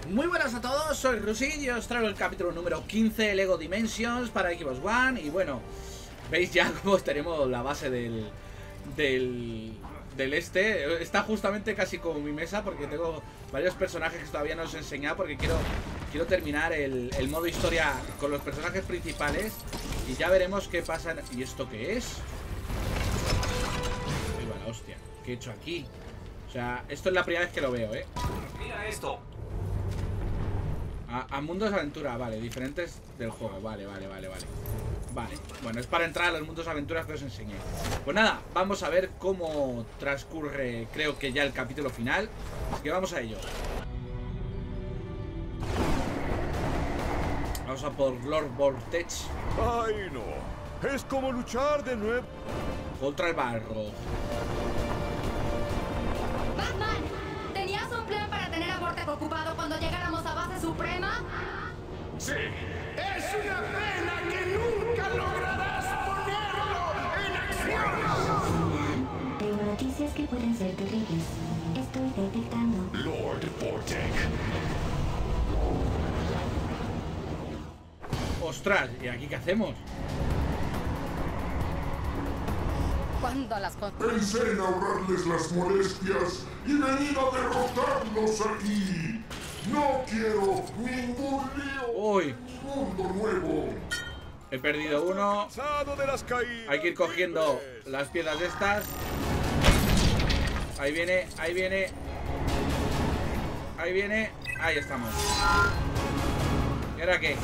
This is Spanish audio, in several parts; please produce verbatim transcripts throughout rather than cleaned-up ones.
Muy buenas a todos, soy Rusid y os traigo el capítulo número quince de Lego Dimensions para Xbox One. Y bueno, veis ya cómo tenemos la base del, del, del este. Está justamente casi como mi mesa porque tengo varios personajes que todavía no os he enseñado porque quiero, quiero terminar el, el modo historia con los personajes principales. Y ya veremos qué pasa. ¿Y esto qué es? Ahí va la hostia, ¿qué he hecho aquí? O sea, esto es la primera vez que lo veo, ¿eh? Mira esto. A, a mundos de aventura, vale, diferentes del juego, vale, vale, vale, vale. Vale, bueno, es para entrar a los mundos de aventuras que os enseñé. Pues nada, vamos a ver cómo transcurre, creo que ya el capítulo final. Así que vamos a ello. Vamos a por Lord Vortex. ¡Ay, no! Es como luchar de nuevo Contra el barro. Batman, ¿tenías un plan para tener a Vortex ocupado cuando llegáramos a base suprema? Sí. Es una pena que nunca lograrás ponerlo en acción. Tengo noticias que pueden ser terribles. Estoy detectando. Lord Vortex. Ostras, ¿y aquí qué hacemos? Cuando las cosas... Pensé en ahorrarles las molestias y venir a derrotarlos aquí. No quiero ningún lío. Uy, Mundo nuevo. he perdido uno. cansado de las caídas. Hay que ir cogiendo las piedras estas. Ahí viene, ahí viene. Ahí viene. Ahí estamos. ¿Y ahora qué?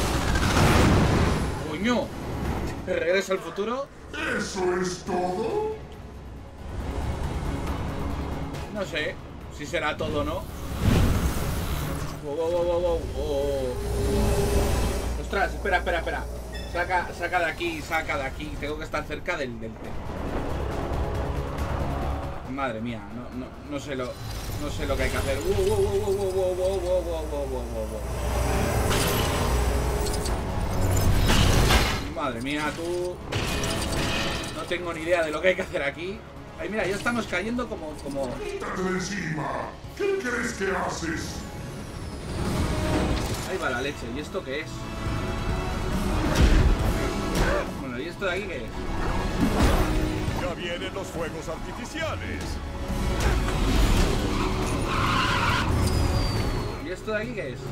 ¡Coño! ¿Regreso al futuro? ¿Eso es todo? No sé si será todo o no. Wow, wow, wow, wow, wow. Ostras, espera, espera, espera. Saca, saca de aquí, saca de aquí. Tengo que estar cerca del del tren. Madre mía, no, no, no sé lo, no sé lo que hay que hacer. Wow, wow, wow, wow, wow, wow, wow, wow, wow, wow, wow, wow. Madre mía, tú. No tengo ni idea de lo que hay que hacer aquí. Ay, mira, ya estamos cayendo como, como. Quítate de encima. ¿Qué crees que haces? Ahí va la leche. ¿Y esto qué es? Bueno, ¿y esto de aquí qué es? Ya vienen los fuegos artificiales. ¿Y esto de aquí qué es?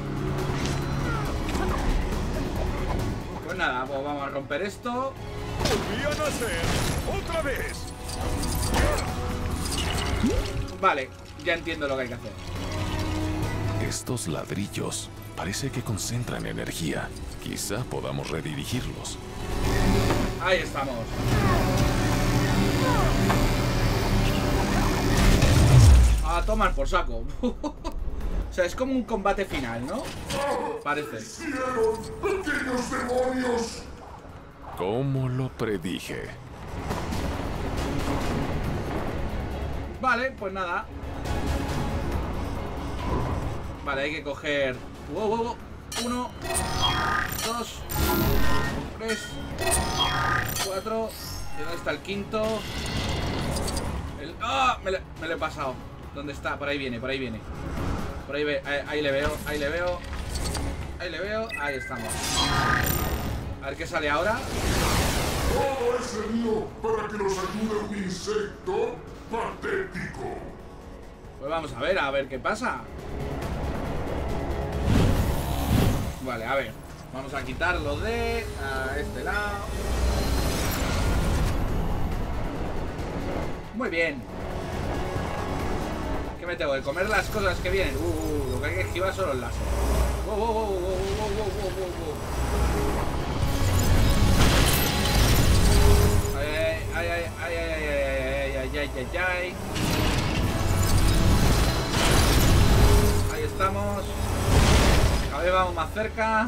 Pues nada, pues vamos a romper esto. Volvían a nacer otra vez. Vale, ya entiendo lo que hay que hacer. Estos ladrillos parece que concentran energía. Quizá podamos redirigirlos. Ahí estamos. A tomar por saco. O sea, es como un combate final, ¿no? Parece. ¡Hicieron, pequeños demonios! Como lo predije. Vale, pues nada. Vale, hay que coger. Wow, wow, wow. Uno, dos, tres, cuatro. ¿Y dónde está el quinto? El... ¡Ah! Me, le... me lo he pasado. ¿Dónde está? Por ahí viene, por ahí viene. Por ahí, ve... ahí, ahí le veo, ahí le veo. Ahí le veo, ahí estamos. A ver qué sale ahora. Todo ese lío para que nos ayude un insecto patético. Pues vamos a ver, a ver qué pasa. Vale, a ver. Vamos a quitarlo de a este lado. Muy bien. ¿Qué me tengo que comer las cosas que vienen? Uh, uh, lo que hay que esquivar son los láser. Wow, wow, wow, wow, wow, wow, wow, wow, wow. Ay, ay, ay, ay, ay, ay, ay, ay, ay, ay, ay. Ahí estamos. Cada vez vamos más cerca.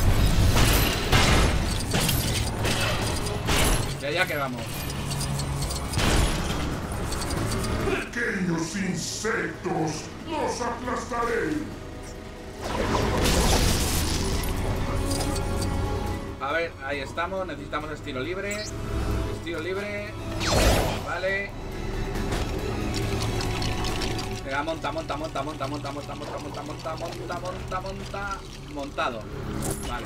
Y allá que vamos. Pequeños insectos, los aplastaré. A ver, ahí estamos. Necesitamos estilo libre. Estilo libre. Vale. Venga, monta, monta, monta, monta, monta, monta, monta, monta, monta, monta, monta, monta. Montado. Vale.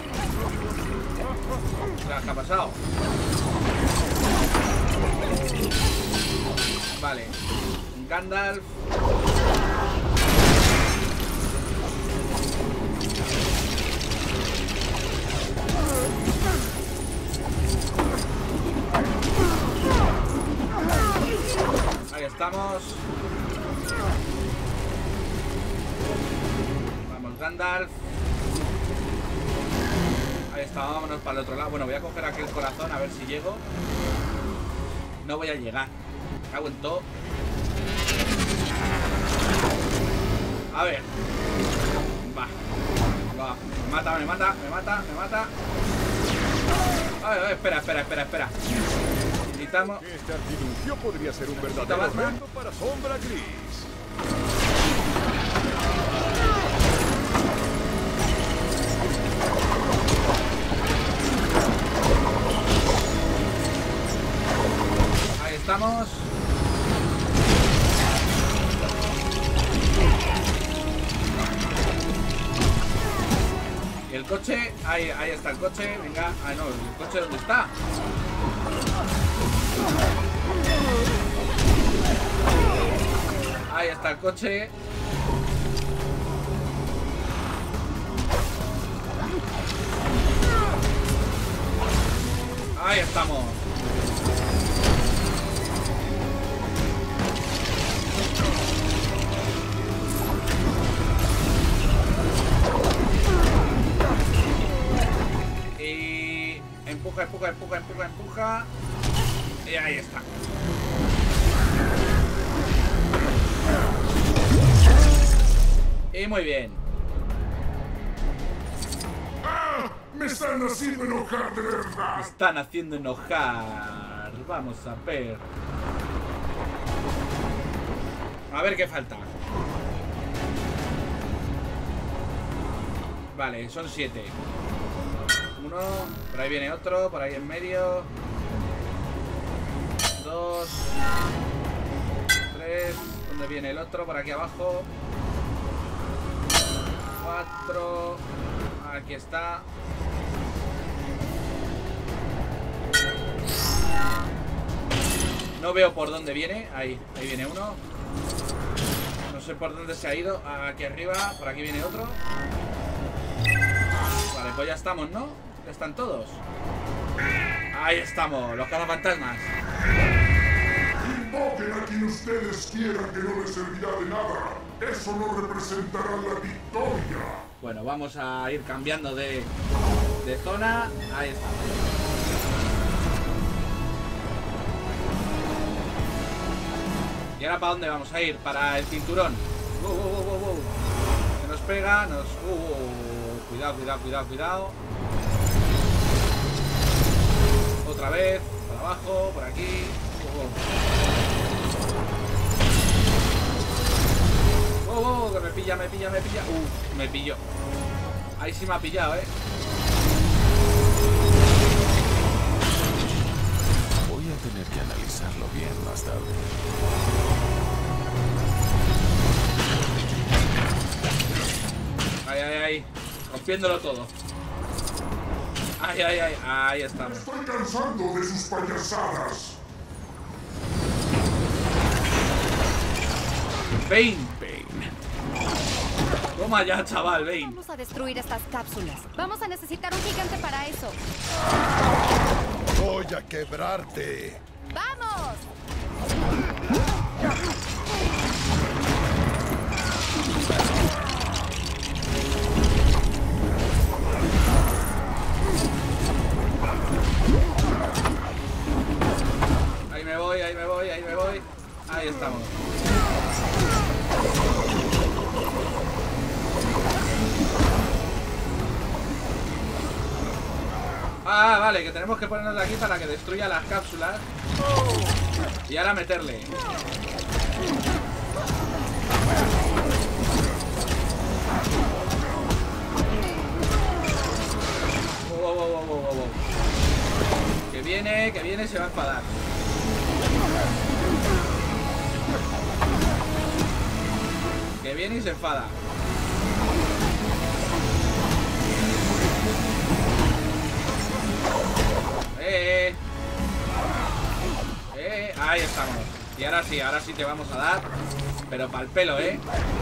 ¿Qué ha pasado? Vale. Gandalf. Ahí estamos. Vamos, Gandalf. Ahí está, vámonos para el otro lado. Bueno, voy a coger aquí el corazón a ver si llego. No voy a llegar. Me cago en todo. A ver. Va. Va. Me mata, me mata, me mata, me mata. A ver, a ver, espera, espera, espera, espera. Necesitamos... Este artilugio podría ser un verdadero reto para Sombra Gris. Ahí estamos. Y el coche, ahí, ahí está el coche, venga. Ah, no, el coche ¿dónde está? Ahí está el coche. Ahí estamos. Y empuja, empuja, empuja, empuja, empuja. Y ahí está. Y muy bien. ¡Ah! ¡Me están haciendo enojar de verdad! Me están haciendo enojar. Vamos a ver. A ver qué falta. Vale, son siete. Uno, por ahí viene otro, por ahí en medio. Dos. Tres. ¿Dónde viene el otro? Por aquí abajo. Cuatro. Aquí está. No veo por dónde viene. Ahí, ahí viene uno. No sé por dónde se ha ido. Aquí arriba, por aquí viene otro. Vale, pues ya estamos, ¿no? Ya están todos. Ahí estamos, los cazafantasmas. Invoquen a quien ustedes quieran, que no les servirá de nada. Eso no representará la victoria. Bueno, vamos a ir cambiando de, de zona. Ahí está. ¿Y ahora para dónde vamos a ir? Para el cinturón. Uh, uh, uh, uh, uh. Que nos pega, nos... Uh, uh, cuidado, cuidado, cuidado, cuidado. Otra vez, para abajo, por aquí. Uh, uh. Oh, oh, que me pilla, me pilla, me pilla. Uh, me pilló. Ahí sí me ha pillado, eh. Voy a tener que analizarlo bien más tarde. Ay, ay, ay. Rompiéndolo todo. Ay, ay, ay. Ahí estamos. Estoy cansando de sus payasadas. Bane. Bane. Toma ya, chaval, Bane. Vamos a destruir estas cápsulas. Vamos a necesitar un gigante para eso. Voy a quebrarte. ¡Vamos! Ahí me voy, ahí me voy, ahí me voy. Ahí estamos. Ah, vale, que tenemos que ponernos de aquí para que destruya las cápsulas. Y ahora meterle. Wow, wow, wow, wow, wow, wow. Que viene, que viene, se va a enfadar. Que viene y se enfada. Eh, eh, ahí estamos. Y ahora sí, ahora sí te vamos a dar. Pero pa'l pelo, eh.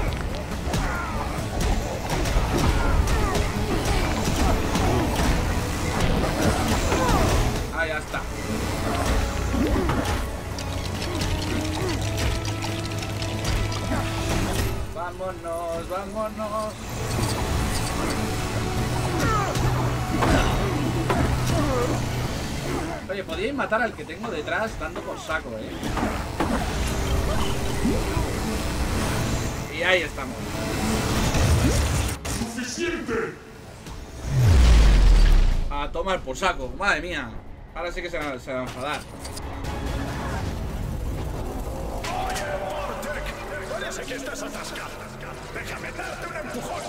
Ah, ya está. Vámonos, vámonos. Oye, podíais matar al que tengo detrás dando por saco, eh. Y ahí estamos. ¡Suficiente! A tomar por saco, madre mía. Ahora sí que se va, se va a enfadar. Oye, Vortex, parece que estás atascado. Déjame darte un empujón.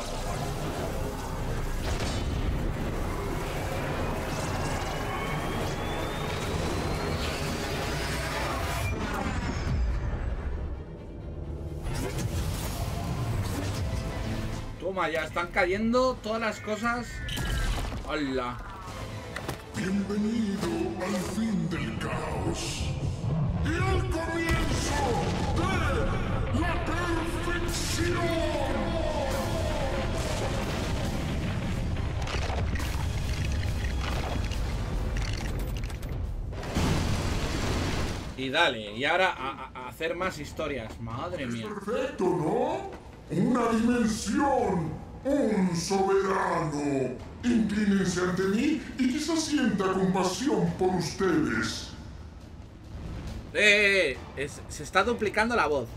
Toma, ya están cayendo todas las cosas. ¡Hala! Bienvenido al fin del caos. Y al comienzo de la perfección. Y dale, y ahora a, a hacer más historias. Madre mía. Perfecto, ¿no? Una dimensión. Un soberano. Inclínense ante mí y quizás sienta compasión por ustedes. Eh, eh, es- se está duplicando la voz.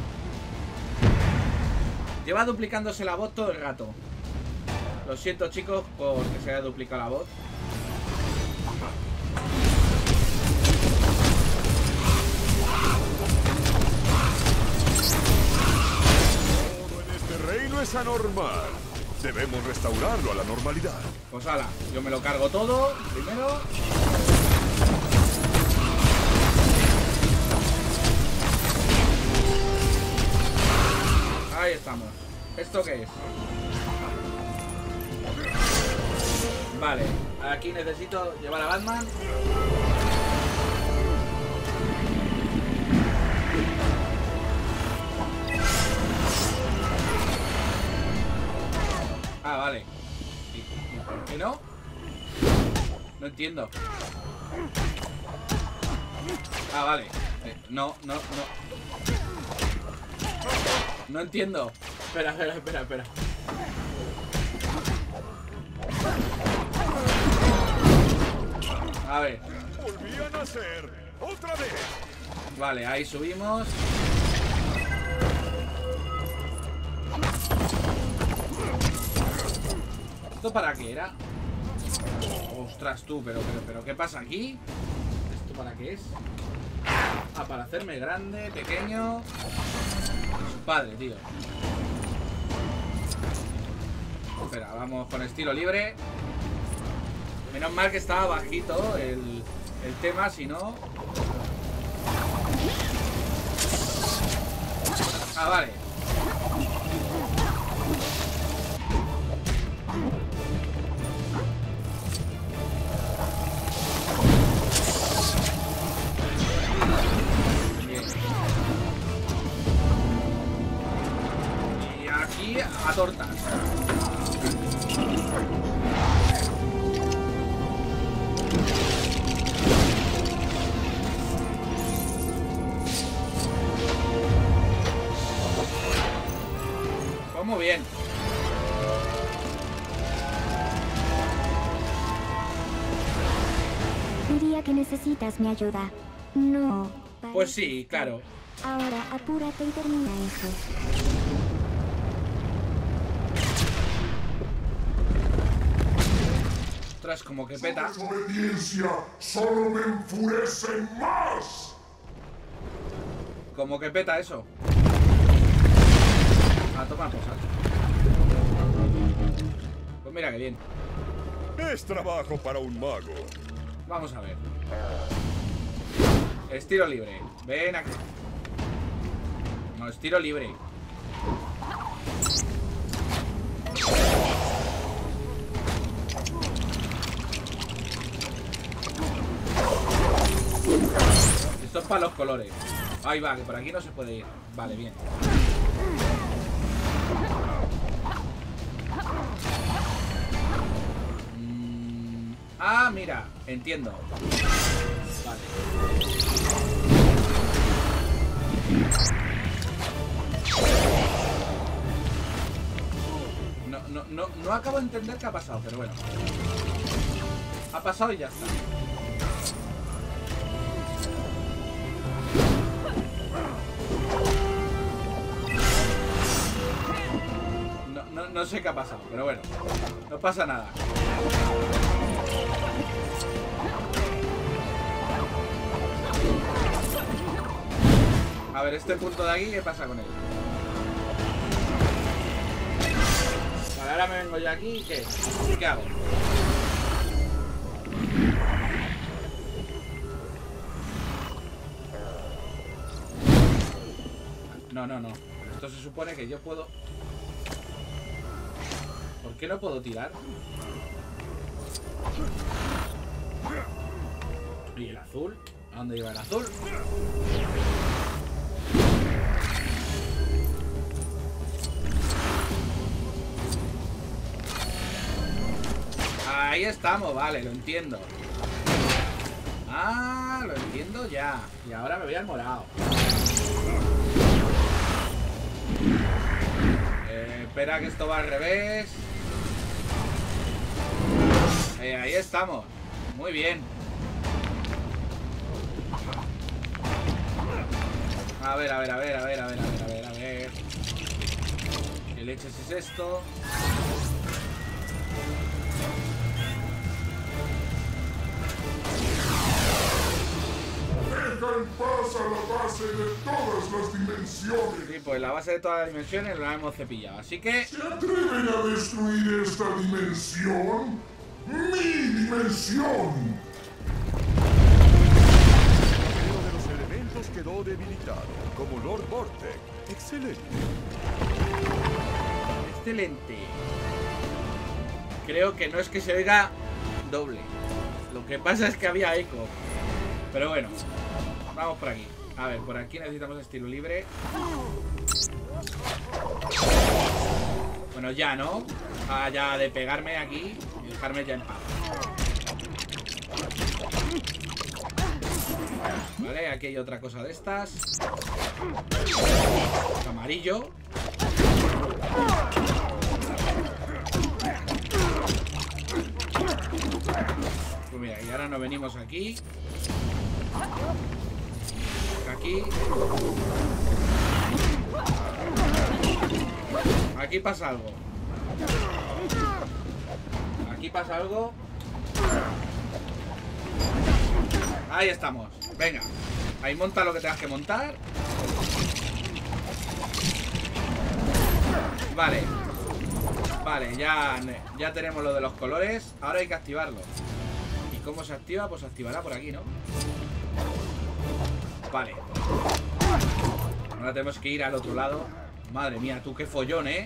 Lleva duplicándose la voz todo el rato. Lo siento, chicos, porque se haya duplicado la voz. Todo en este reino es anormal. Debemos restaurarlo a la normalidad. Pues ala, yo me lo cargo todo primero. Ahí estamos. ¿Esto qué es? Vale, aquí necesito llevar a Batman. Ah, vale. ¿Y, y por qué no? No entiendo. Ah, vale. Eh, no, no, no. No entiendo. Espera, espera, espera, espera. A ver. Volví a nacer. ¡Otra vez! Vale, ahí subimos. ¿Esto para qué era? Ostras tú, pero, pero, pero, ¿qué pasa aquí? ¿Esto para qué es? Ah, para hacerme grande, pequeño. Su padre, tío. Espera, vamos con estilo libre. Menos mal que estaba bajito el, el tema, si no... Ah, vale. Bien. Y aquí a tortas. Pues muy bien. Diría que necesitas mi ayuda. No. Pues sí, claro. Ahora apúrate y termina eso. Ostras, como que peta. Desobediencia solo me enfurece más. Como que peta eso. A tomar cosas. Pues mira que bien. Es trabajo para un mago. Vamos a ver. Estilo libre. Ven aquí. No, estilo libre. Esto es para los colores. Ahí va, que por aquí no se puede ir. Vale, bien. Mm, ah, mira, entiendo. Vale. No, no, no, no acabo de entender qué ha pasado, pero bueno. Ha pasado y ya está. No, no, no sé qué ha pasado, pero bueno. No pasa nada. A ver, este punto de aquí, ¿qué pasa con él? Vale, ahora me vengo yo aquí y ¿qué? ¿Qué hago? No, no, no. Esto se supone que yo puedo... ¿Por qué no puedo tirar? ¿Y el azul? ¿A dónde lleva el azul? Ahí estamos, vale, lo entiendo. Ah, lo entiendo ya. Y ahora me voy al morado. Eh, espera que esto va al revés. Eh, ahí estamos. Muy bien. A ver, a ver, a ver, a ver, a ver, a ver, a ver, a ver. ¿Qué leches es esto? Deja en paz a la base de todas las dimensiones. Sí, pues la base de todas las dimensiones la hemos cepillado. Así que... ¿Se atreven a destruir esta dimensión? ¡Mi dimensión! Uno de los elementos quedó debilitado, como Lord Vortex. Excelente. Excelente. Creo que no es que se oiga doble. Lo que pasa es que había eco. Pero bueno, vamos por aquí. A ver, por aquí necesitamos estilo libre. Bueno, ya, ¿no? Ah, ya de pegarme aquí y dejarme ya en paz. Vale, aquí hay otra cosa de estas. Amarillo. Pues mira, y ahora nos venimos aquí. Aquí. Aquí pasa algo. Aquí pasa algo. Ahí estamos. Venga. Ahí monta lo que tengas que montar. Vale. Vale, ya, ya tenemos lo de los colores. Ahora hay que activarlo. ¿Y cómo se activa? Pues se activará por aquí, ¿no? Vale. Ahora tenemos que ir al otro lado. Madre mía, tú qué follón, ¿eh?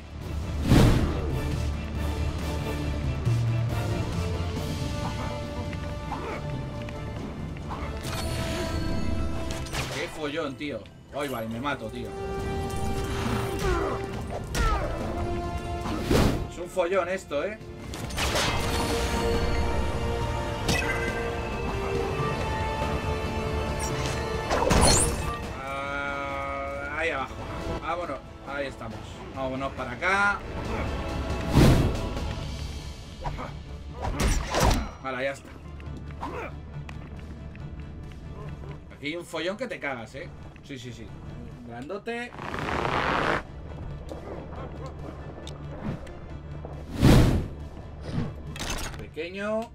Qué follón, tío. Ay, vale, me mato, tío. Es un follón esto, ¿eh? Ah, ahí abajo. Vámonos. Ahí estamos. Vámonos para acá. Vale, ya está. Aquí hay un follón que te cagas, ¿eh? Sí, sí, sí. Grandote. Pequeño.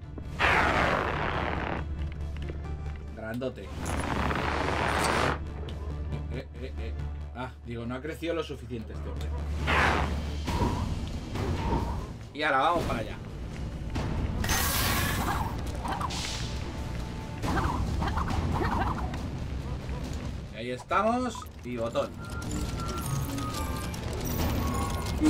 Grandote. Eh, eh, eh. Ah, digo, no ha crecido lo suficiente este hombre. Y ahora vamos para allá. Y ahí estamos. Y botón.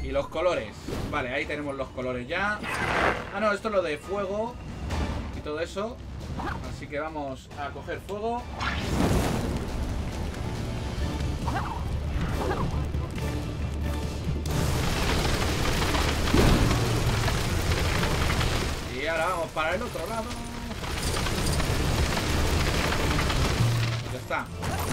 Y los colores. Vale, ahí tenemos los colores ya. Ah, no, esto es lo de fuego y todo eso. Así que vamos a coger fuego. Y ahora vamos para el otro lado. Ya está.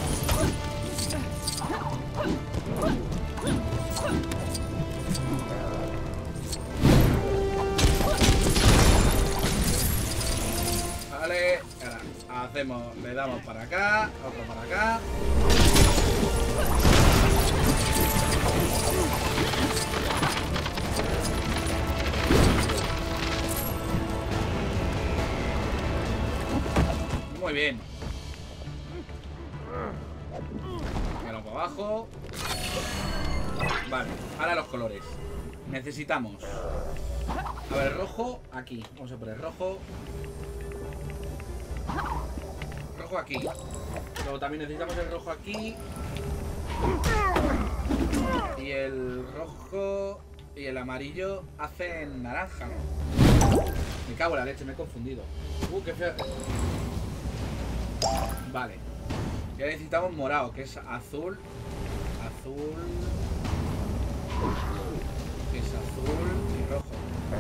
Vale, ahora hacemos, le damos para acá, otro para acá. Muy bien. Mira para abajo. Vale, ahora los colores. Necesitamos. A ver, rojo aquí. Vamos a poner rojo. Rojo aquí. Luego también necesitamos el rojo aquí. Y el rojo y el amarillo hacen naranja, ¿no? Me cago en la leche, me he confundido. Uh, qué feo. Vale. Ya necesitamos morado, que es azul. Azul. Que es azul y rojo.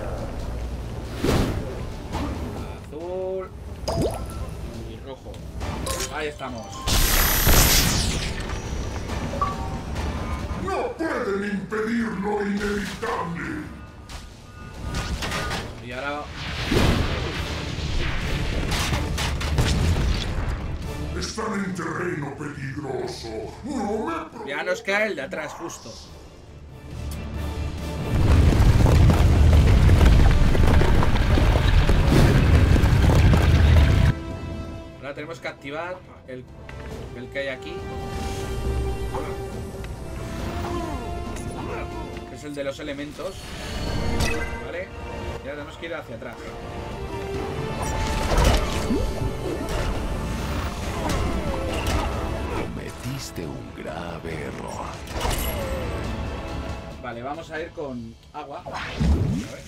Azul y rojo. Ahí estamos. ¡No pueden impedir lo inevitable! Y ahora... Están en terreno peligroso. No me... Ya nos cae el de atrás, justo. Ahora tenemos que activar el, el que hay aquí. Que es el de los elementos. Vale. Y ahora tenemos que ir hacia atrás. Cometiste un grave error. Vale, vamos a ir con agua. A ver.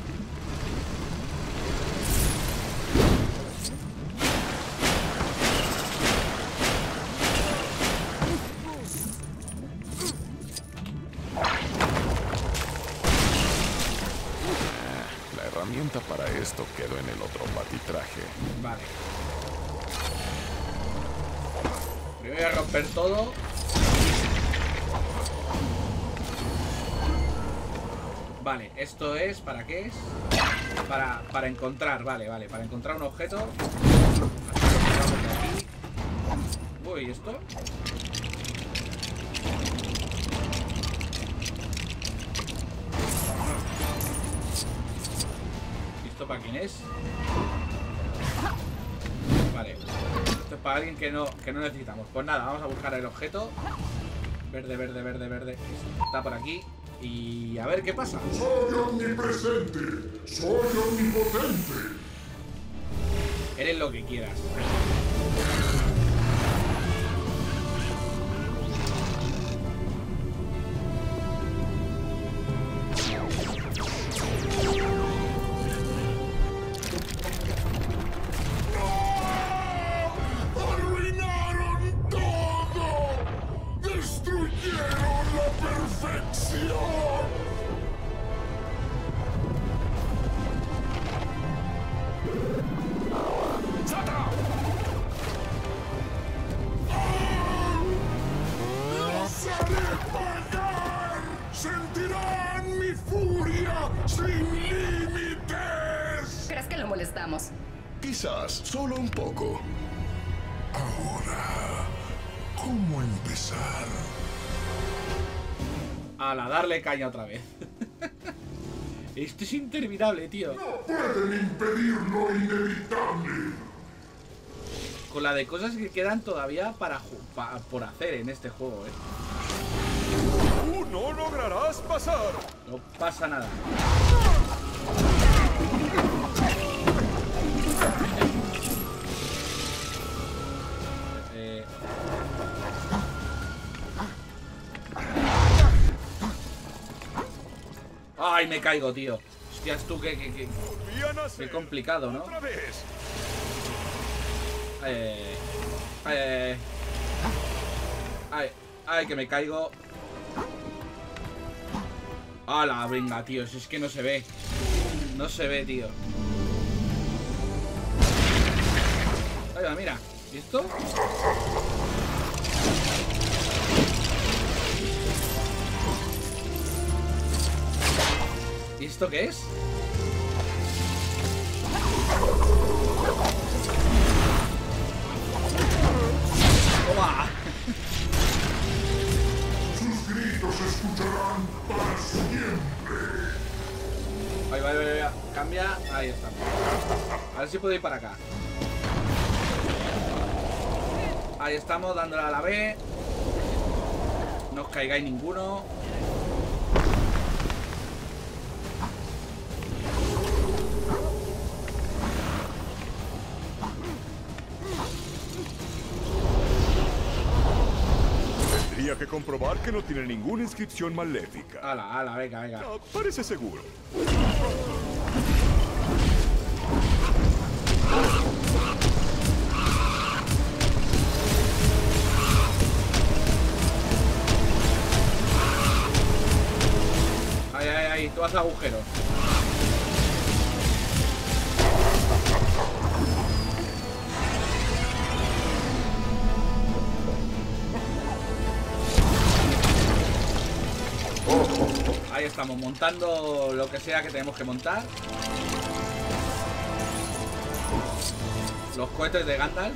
La herramienta para esto quedó en el otro batitraje. Vale. Primero voy a romper todo. Vale, esto es... ¿Para qué es? Para, para encontrar, vale, vale. Para encontrar un objeto. Aquí. Uy, ¿y esto? ¿Esto para quién es? Vale. Esto es para alguien que no, que no necesitamos. Pues nada, vamos a buscar el objeto. Verde, verde, verde, verde. Está por aquí. Y a ver qué pasa. Soy omnipresente. Soy omnipotente. Eres lo que quieras. ¡Sentirán mi furia sin límites! ¿Crees que lo molestamos? Quizás, solo un poco. Ahora, ¿cómo empezar? Ala, darle caña otra vez. Esto es interminable, tío. No pueden impedir lo inevitable. Con la de cosas que quedan todavía para, pa, por hacer en este juego, eh. ¡Tú no lograrás pasar! No pasa nada. Eh... Ay, me caigo, tío. Hostias, tú, qué, qué, qué, qué complicado, ¿no? Eh, eh, ay, ay, que me caigo. ¡Hala! Venga, tío, si es que no se ve. No se ve, tío. Ahí va, mira. ¿Y esto? ¿Y esto qué es? ¡Toma! Sus gritos se escucharán para siempre. Ahí va, ahí va, ahí va. Cambia. Ahí estamos. A ver si puedo ir para acá. Ahí estamos, dándole a la B. No os caigáis ninguno. Tendría que comprobar que no tiene ninguna inscripción maléfica. Ala, ala, venga, venga. No, parece seguro. Ahí, ahí, ahí, tú haces agujeros. Ahí estamos, montando lo que sea que tenemos que montar. Los cohetes de Gandalf.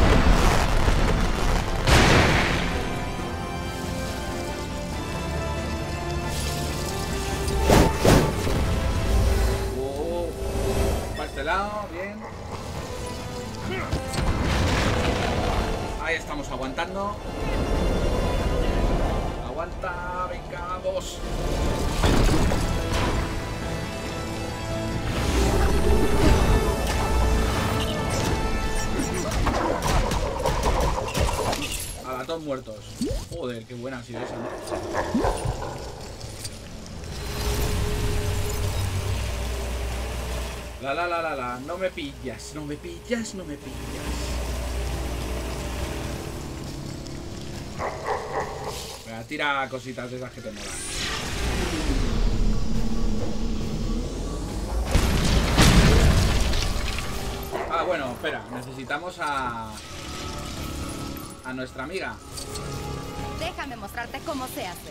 Oh, para este lado, bien. Ahí estamos aguantando. Aguanta, venga, dos. A la todos muertos. Joder, qué buena ha sido esa, ¿no? La la la la la, no me pillas, no me pillas, no me pillas. Venga, tira cositas de esas que te molan. Ah, bueno, espera, necesitamos a... a nuestra amiga. Déjame mostrarte cómo se hace.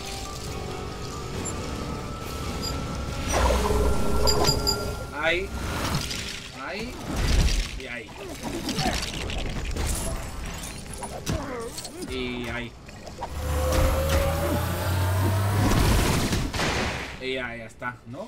Ahí. Ahí. Y ahí. Y ahí. Y ya, ya está, ¿no?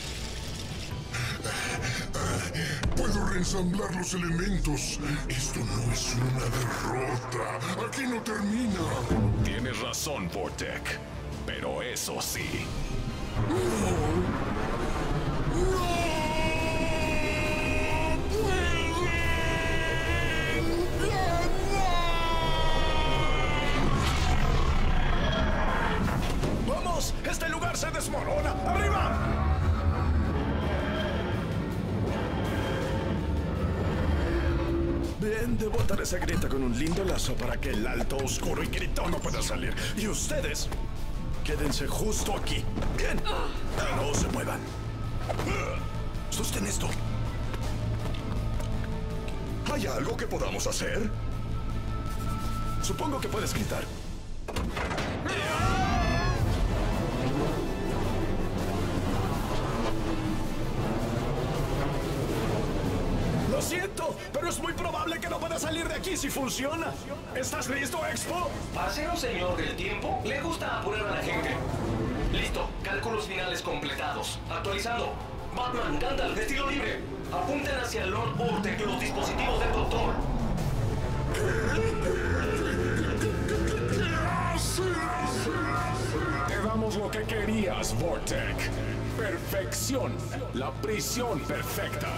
Puedo reensamblar los elementos. Esto no es una derrota. Aquí no termina. Tienes razón, Vortek. Pero eso sí. ¡Vamos! ¡Este lugar se desmorona! ¡Arriba! Bien, debo atar esa grieta con un lindo lazo para que el alto, oscuro y gritón no pueda salir. Y ustedes, quédense justo aquí. Bien. No se muevan. Sostén esto. ¿Hay algo que podamos hacer? Supongo que puedes gritar. Lo siento, pero es muy probable que no pueda salir de aquí si funciona. ¿Estás listo, Expo? Para ser un señor del tiempo, le gusta apurar a la gente. Listo, cálculos finales completados. Actualizando. Batman, Gandalf, estilo libre. Apunten hacia el Lord Vortek los dispositivos del doctor. Te damos lo que querías, Vortek. Perfección. La prisión perfecta.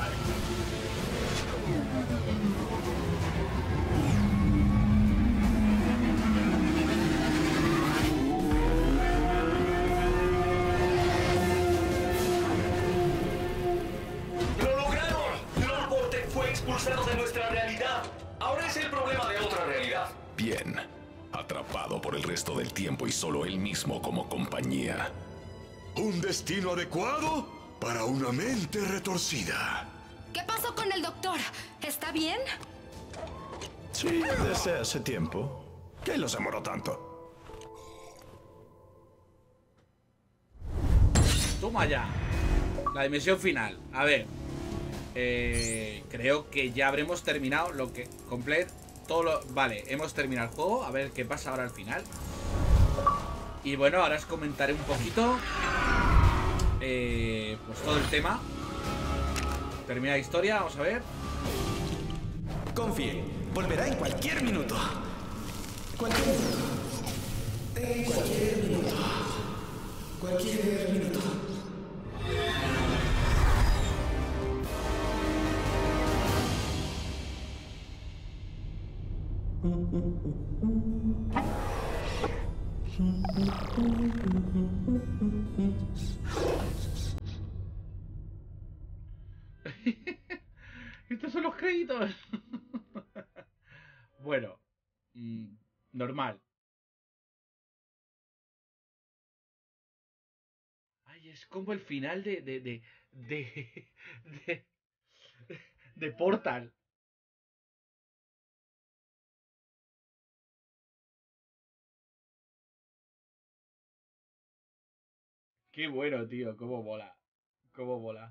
resto del tiempo y solo él mismo como compañía. ¿Un destino adecuado para una mente retorcida? ¿Qué pasó con el doctor? ¿Está bien? Sí, desde hace tiempo. ¿Qué los demoró tanto? Toma ya. La dimensión final. A ver. Eh, creo que ya habremos terminado lo que... Completo. Todo lo... Vale, hemos terminado el juego. A ver qué pasa ahora al final. Y bueno, ahora os comentaré un poquito. Eh, pues todo el tema. Termina la historia, vamos a ver. Confíe, volverá en cualquier minuto. Cualquier minuto. En cualquier minuto. Cualquier minuto. Estos son los créditos. Bueno, mmm, normal. Ay, es como el final de de de de de, de Portal. Qué bueno, tío, cómo mola. Cómo mola.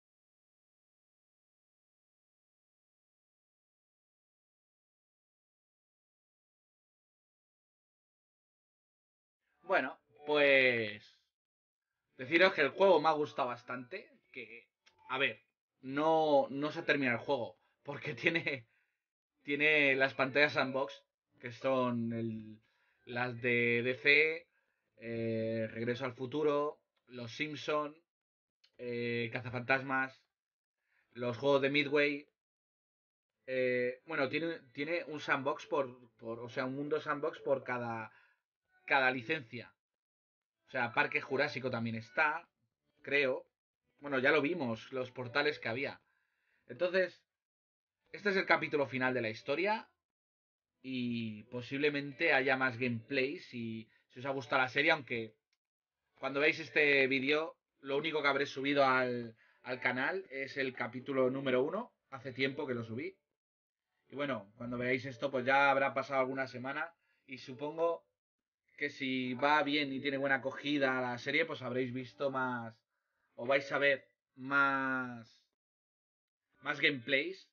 Bueno, pues... deciros que el juego me ha gustado bastante. Que, a ver, no, no se termina el juego. Porque tiene, tiene las pantallas sandbox. Que son el, las de D C, eh, Regreso al Futuro, Los Simpson, eh, Cazafantasmas, los juegos de Midway. Eh, bueno, tiene, tiene un sandbox por, por... O sea, un mundo sandbox por cada... cada licencia. O sea, Parque Jurásico también está, creo. Bueno, ya lo vimos, los portales que había. Entonces, este es el capítulo final de la historia. Y posiblemente haya más gameplay si, si os ha gustado la serie. Aunque cuando veáis este vídeo, lo único que habré subido al, al canal es el capítulo número uno. Hace tiempo que lo subí. Y bueno, cuando veáis esto, pues ya habrá pasado alguna semana. Y supongo... que si va bien y tiene buena acogida la serie, pues habréis visto más, o vais a ver más, más gameplays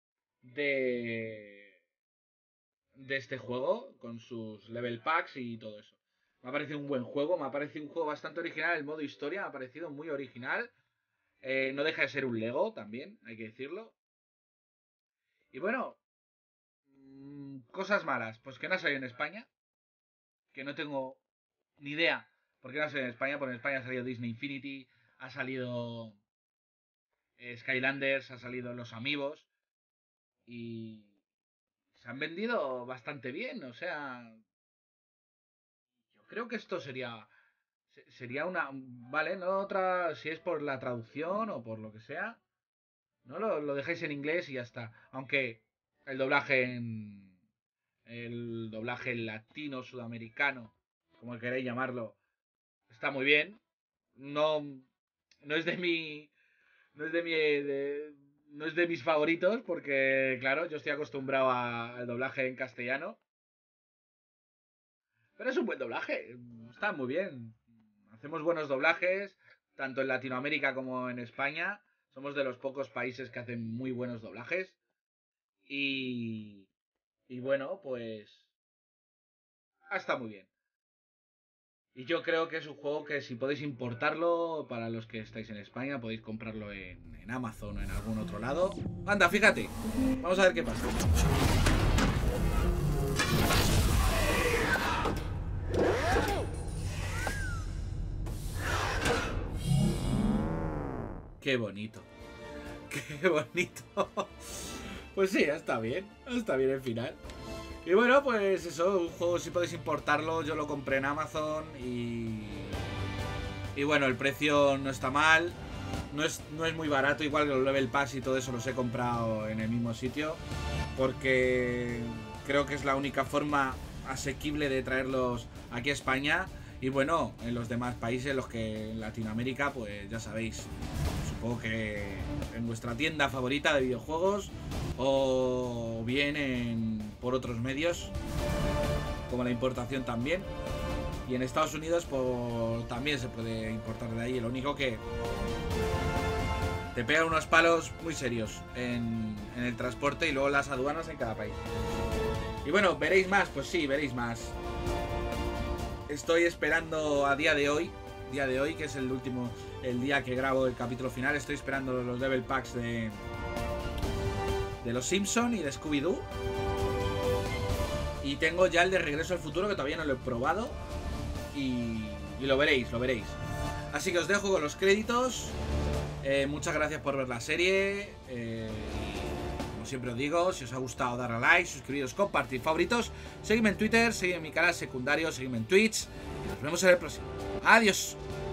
de, de este juego, con sus level packs y todo eso. Me ha parecido un buen juego, me ha parecido un juego bastante original, el modo historia me ha parecido muy original. Eh, no deja de ser un Lego también, hay que decirlo. Y bueno, mmm, cosas malas, pues que no ha salido en España. Que no tengo ni idea por qué no ha salido en España. Porque en España ha salido Disney Infinity, ha salido eh, Skylanders, ha salido Los Amigos. Y se han vendido bastante bien. O sea, yo creo que esto sería sería una... Vale, no otra... Si es por la traducción o por lo que sea, no lo, lo dejáis en inglés y ya está. Aunque el doblaje en... el doblaje latino, sudamericano, como queréis llamarlo, está muy bien. No, no es de mi, no es de mi, de, no es de mis favoritos porque, claro, yo estoy acostumbrado a, al doblaje en castellano. Pero es un buen doblaje, está muy bien. Hacemos buenos doblajes, tanto en Latinoamérica como en España. Somos de los pocos países que hacen muy buenos doblajes. Y... Y bueno, pues... está muy bien. Y yo creo que es un juego que si podéis importarlo, para los que estáis en España, podéis comprarlo en, en Amazon o en algún otro lado. Anda, fíjate. Vamos a ver qué pasa. Qué bonito. Qué bonito. Pues sí, está bien. Está bien el final. Y bueno, pues eso, un juego si podéis importarlo, yo lo compré en Amazon y... Y bueno, el precio no está mal, no es, no es muy barato, igual que los Level Pass y todo eso los he comprado en el mismo sitio, porque creo que es la única forma asequible de traer los, aquí a España. Y bueno, en los demás países, los que en Latinoamérica, pues ya sabéis. Supongo que en vuestra tienda favorita de videojuegos o bien en, por otros medios, como la importación también. Y en Estados Unidos pues, también se puede importar de ahí. Lo único que te pegan unos palos muy serios en, en el transporte y luego las aduanas en cada país. Y bueno, ¿veréis más? Pues sí, veréis más. Estoy esperando a día de hoy, día de hoy, que es el último, el día que grabo el capítulo final. Estoy esperando los level packs de, de los Simpson y de Scooby-Doo. Y tengo ya el de Regreso al Futuro, que todavía no lo he probado. Y, y lo veréis, lo veréis. Así que os dejo con los créditos. Eh, muchas gracias por ver la serie. Eh, como siempre os digo, si os ha gustado, darle a like, suscribiros, compartir, favoritos. Seguidme en Twitter, seguidme en mi canal secundario, seguidme en Twitch. Y nos vemos en el próximo. Adiós.